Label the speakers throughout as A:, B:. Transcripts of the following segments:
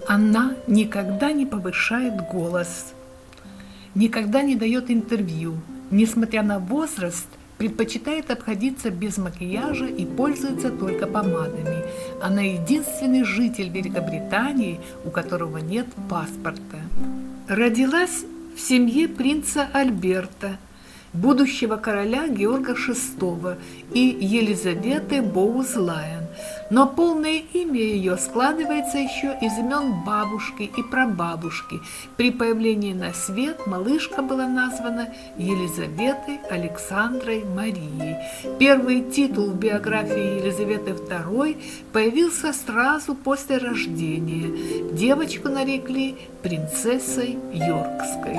A: Она никогда не повышает голос, никогда не дает интервью, несмотря на возраст, предпочитает обходиться без макияжа и пользуется только помадами. Она единственный житель Великобритании, у которого нет паспорта. Родилась в семье принца Альберта, будущего короля Георга VI и Елизаветы Боуз-Лайон, но полное имя ее складывается еще из имен бабушки и прабабушки. При появлении на свет малышка была названа Елизаветой Александрой Марией. Первый титул в биографии Елизаветы II появился сразу после рождения. Девочку нарекли принцессой Йоркской.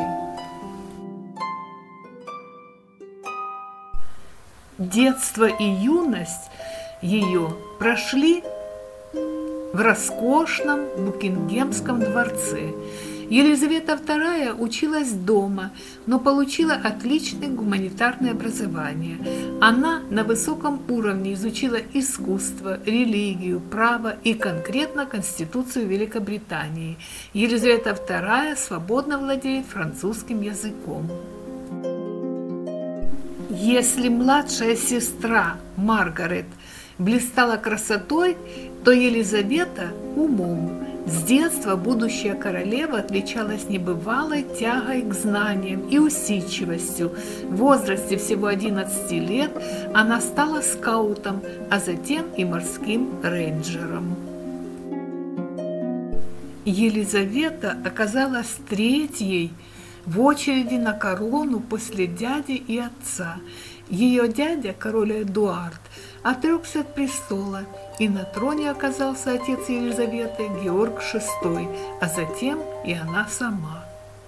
A: Детство и юность ее прошли в роскошном Букингемском дворце. Елизавета II училась дома, но получила отличное гуманитарное образование. Она на высоком уровне изучила искусство, религию, право и конкретно Конституцию Великобритании. Елизавета II свободно владеет французским языком. Если младшая сестра Маргарет блистала красотой, то Елизавета – умом. С детства будущая королева отличалась небывалой тягой к знаниям и усидчивостью. В возрасте всего 11 лет она стала скаутом, а затем и морским рейнджером. Елизавета оказалась третьей в очереди на корону после дяди и отца. Ее дядя, король Эдуард, отрекся от престола, и на троне оказался отец Елизаветы, Георг VI, а затем и она сама.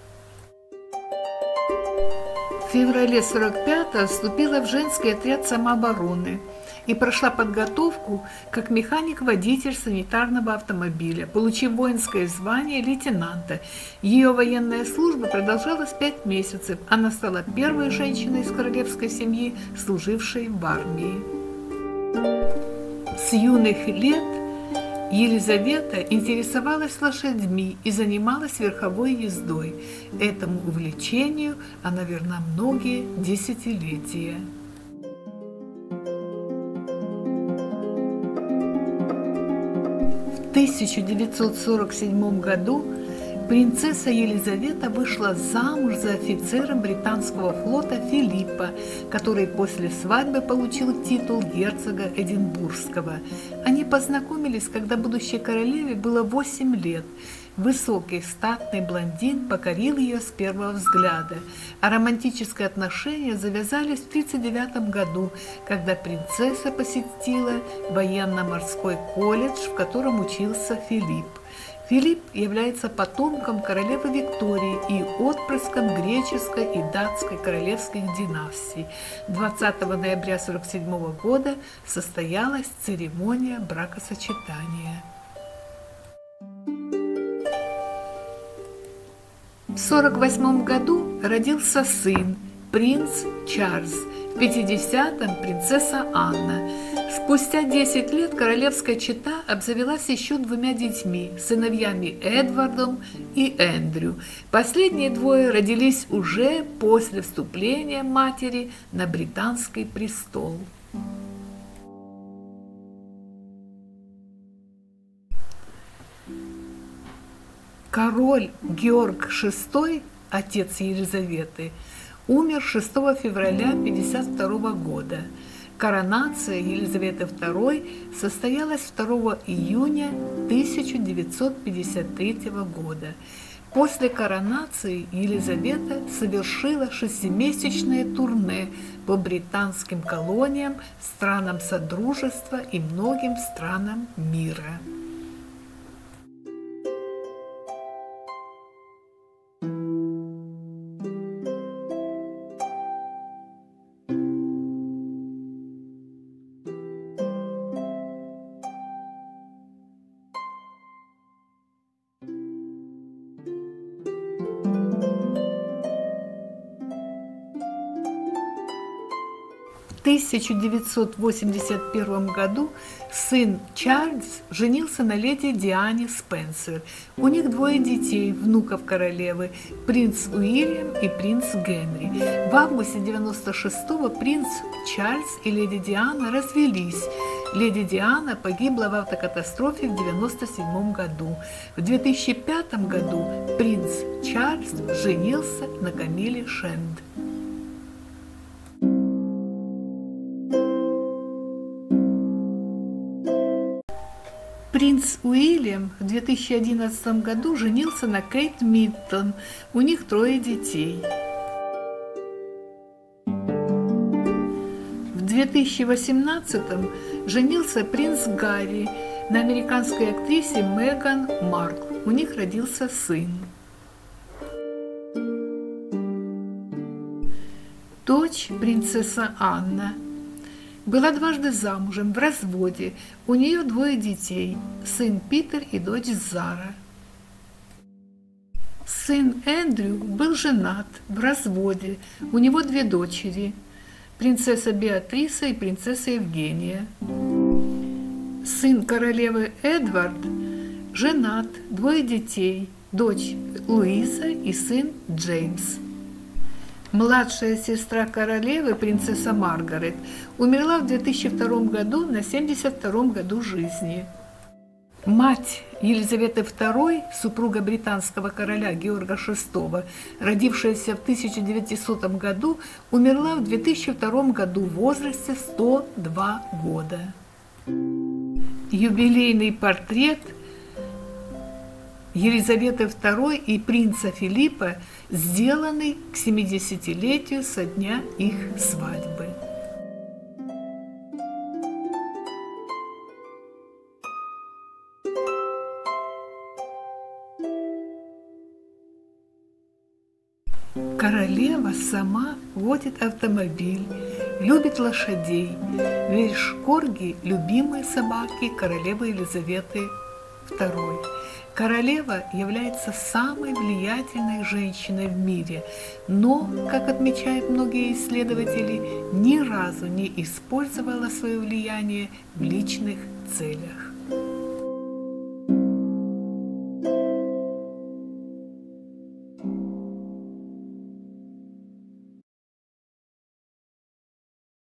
A: В феврале 45-го вступила в женский отряд самообороны и прошла подготовку как механик-водитель санитарного автомобиля, получив воинское звание лейтенанта. Ее военная служба продолжалась 5 месяцев. Она стала первой женщиной из королевской семьи, служившей в армии. С юных лет Елизавета интересовалась лошадьми и занималась верховой ездой. Этому увлечению она верна многие десятилетия. В 1947 году принцесса Елизавета вышла замуж за офицера британского флота Филиппа, который после свадьбы получил титул герцога Эдинбургского. Они познакомились, когда будущей королеве было 8 лет. Высокий, статный блондин покорил ее с первого взгляда, а романтические отношения завязались в 1939 году, когда принцесса посетила военно-морской колледж, в котором учился Филипп. Филипп является потомком королевы Виктории и отпрыском греческой и датской королевских династий. 20 ноября 1947 года состоялась церемония бракосочетания. В 1948 году родился сын, принц Чарльз, в 50-м принцесса Анна. Спустя 10 лет королевская чета обзавелась еще 2 детьми, сыновьями Эдвардом и Эндрю. Последние двое родились уже после вступления матери на британский престол. Король Георг VI, отец Елизаветы, умер 6 февраля 1952 года. Коронация Елизаветы II состоялась 2 июня 1953 года. После коронации Елизавета совершила 6-месячное турне по британским колониям, странам Содружества и многим странам мира. В 1981 году сын Чарльз женился на леди Диане Спенсер. У них двое детей, внуков королевы, принц Уильям и принц Генри. В августе 1996-го принц Чарльз и леди Диана развелись. Леди Диана погибла в автокатастрофе в 1997 году. В 2005 году принц Чарльз женился на Камиле Шенд. Принц Уильям в 2011 году женился на Кейт Миддлтон. У них трое детей. В 2018 женился принц Гарри на американской актрисе Меган Маркл. У них родился сын. Дочь принцесса Анна была дважды замужем, в разводе. У нее двое детей, сын Питер и дочь Зара. Сын Эндрю был женат, в разводе. У него две дочери, принцесса Беатриса и принцесса Евгения. Сын королевы Эдвард женат, двое детей, дочь Луиза и сын Джеймс. Младшая сестра королевы, принцесса Маргарет, умерла в 2002 году на 72-м году жизни. Мать Елизаветы II, супруга британского короля Георга VI, родившаяся в 1900 году, умерла в 2002 году в возрасте 102 года. Юбилейный портрет Елизаветы II и принца Филиппа, сделанный к 70-летию со дня их свадьбы. Королева сама водит автомобиль, любит лошадей. Вельшкорги – любимые собаки королевы Елизаветы II. Королева является самой влиятельной женщиной в мире, но, как отмечают многие исследователи, ни разу не использовала свое влияние в личных целях.